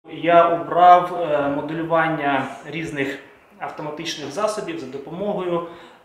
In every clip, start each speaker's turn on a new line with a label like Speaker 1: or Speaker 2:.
Speaker 1: Я обрав моделювання різних автоматичних засобів за допомогою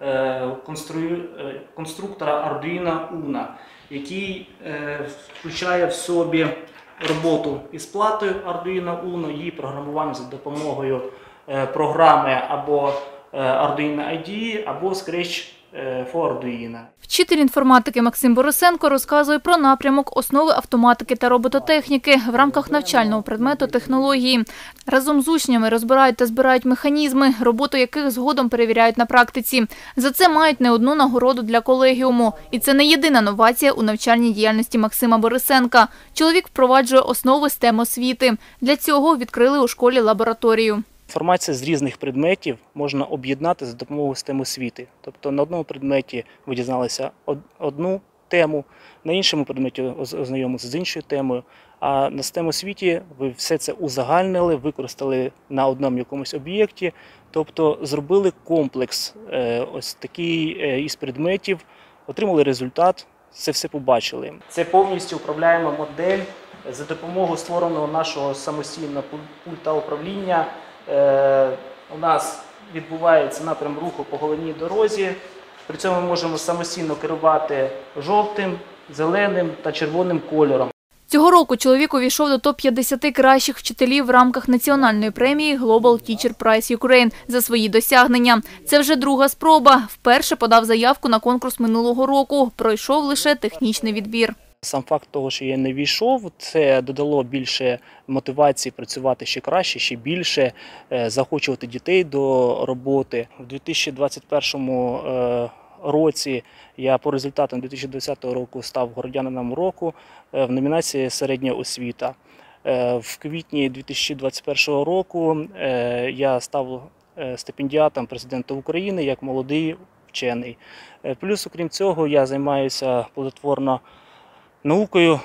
Speaker 1: конструктора Arduino Uno, який включає в собі роботу із платою Arduino Uno, її програмування за допомогою програми або Arduino IDE, або Scratch for Arduino.
Speaker 2: Вчитель інформатики Максим Борисенко розказує про напрямок основи автоматики та робототехніки в рамках навчального предмету технології. Разом з учнями розбирають та збирають механізми, роботу яких згодом перевіряють на практиці. За це мають не одну нагороду для колегіуму. І це не єдина новація у навчальній діяльності Максима Борисенка. Чоловік впроваджує основи STEM освіти. Для цього відкрили у школі лабораторію.
Speaker 1: Інформацію з різних предметів можна об'єднати за допомогою STEM освіти. Тобто на одному предметі ви дізналися одну тему, на іншому предметі ознайомилися з іншою темою, а на STEM освіті ви все це узагальнили, використали на одному якомусь об'єкті, тобто зробили комплекс ось такий із предметів, отримали результат, це все побачили. Це повністю управляємо модель за допомогою створеного нашого самостійного пульта управління. У нас відбувається напрям руху по головній дорозі, при цьому ми можемо самостійно керувати жовтим, зеленим та червоним кольором.
Speaker 2: Цього року чоловік увійшов до топ-50 кращих вчителів в рамках національної премії Global Teacher Prize Ukraine за свої досягнення. Це вже друга спроба. Вперше подав заявку на конкурс минулого року. Пройшов лише технічний відбір.
Speaker 1: Сам факт того, що я не війшов, це додало більше мотивації працювати ще краще, ще більше, заохочувати дітей до роботи. У 2021 році я по результатам 2020 року став городянином року в номінації «Середня освіта». В квітні 2021 року я став стипендіатом президента України як молодий вчений. Плюс, окрім цього, я займаюся плодотворно наукою.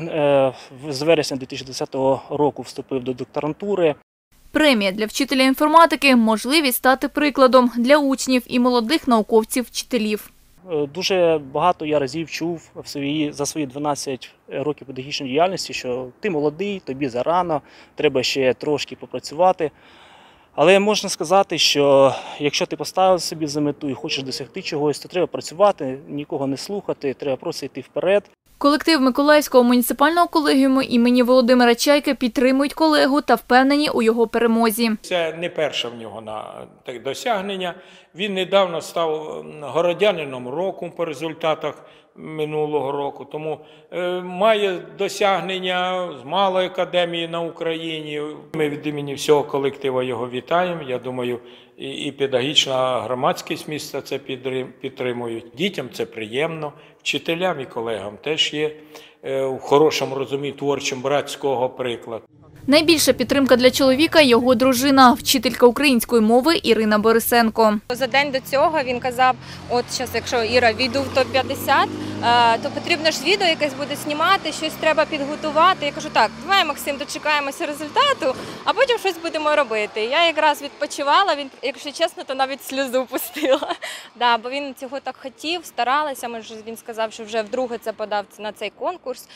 Speaker 1: З вересня 2010 року вступив до докторантури.
Speaker 2: Премія для вчителя інформатики – можливість стати прикладом для учнів і молодих науковців-вчителів.
Speaker 1: Дуже багато я разів чув за свої 12 років педагогічної діяльності, що ти молодий, тобі зарано, треба ще трошки попрацювати. Але можна сказати, що якщо ти поставив собі за мету і хочеш досягти чогось, то треба працювати, нікого не слухати, треба просто йти вперед.
Speaker 2: Колектив Миколаївського муніципального колегіуму імені Володимира Чайки підтримують колегу та впевнені у його перемозі.
Speaker 3: Це не перше в нього досягнення. Він недавно став городянином року по результатах минулого року. Тому має досягнення з Малої академії на Україні. Ми від імені всього колективу його вітаємо. Я думаю, і педагогічна громадськість міста це підтримують. Дітям це приємно, вчителям і колегам теж є в хорошому розумінні творчим братського приклад.
Speaker 2: Найбільша підтримка для чоловіка – його дружина, вчителька української мови Ірина Борисенко.
Speaker 4: За день до цього він казав, от зараз, якщо Іра, війду в топ-50, то потрібно ж відео якесь буде знімати, щось треба підготувати. Я кажу, так, давай, Максим, дочекаємося результату, а потім щось будемо робити. Я якраз відпочивала, він, якщо чесно, то навіть сльозу пустила. Да, бо він цього так хотів, старалися, він сказав, що вже вдруге це подав на цей конкурс.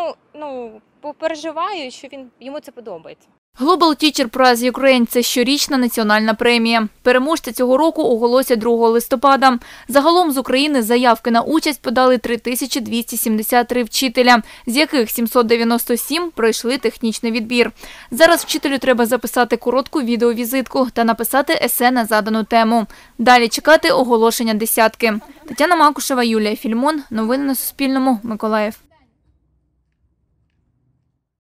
Speaker 4: Бо переживаю, що йому це подобається.
Speaker 2: Global Teacher Prize Ukraine – це щорічна національна премія. Переможця цього року оголосять 2 листопада. Загалом з України заявки на участь подали 3273 вчителя, з яких 797 пройшли технічний відбір. Зараз вчителю треба записати коротку відеовізитку та написати есе на задану тему. Далі чекати оголошення десятки. Тетяна Макушева, Юлія Фільмон. Новини на Суспільному. Миколаїв.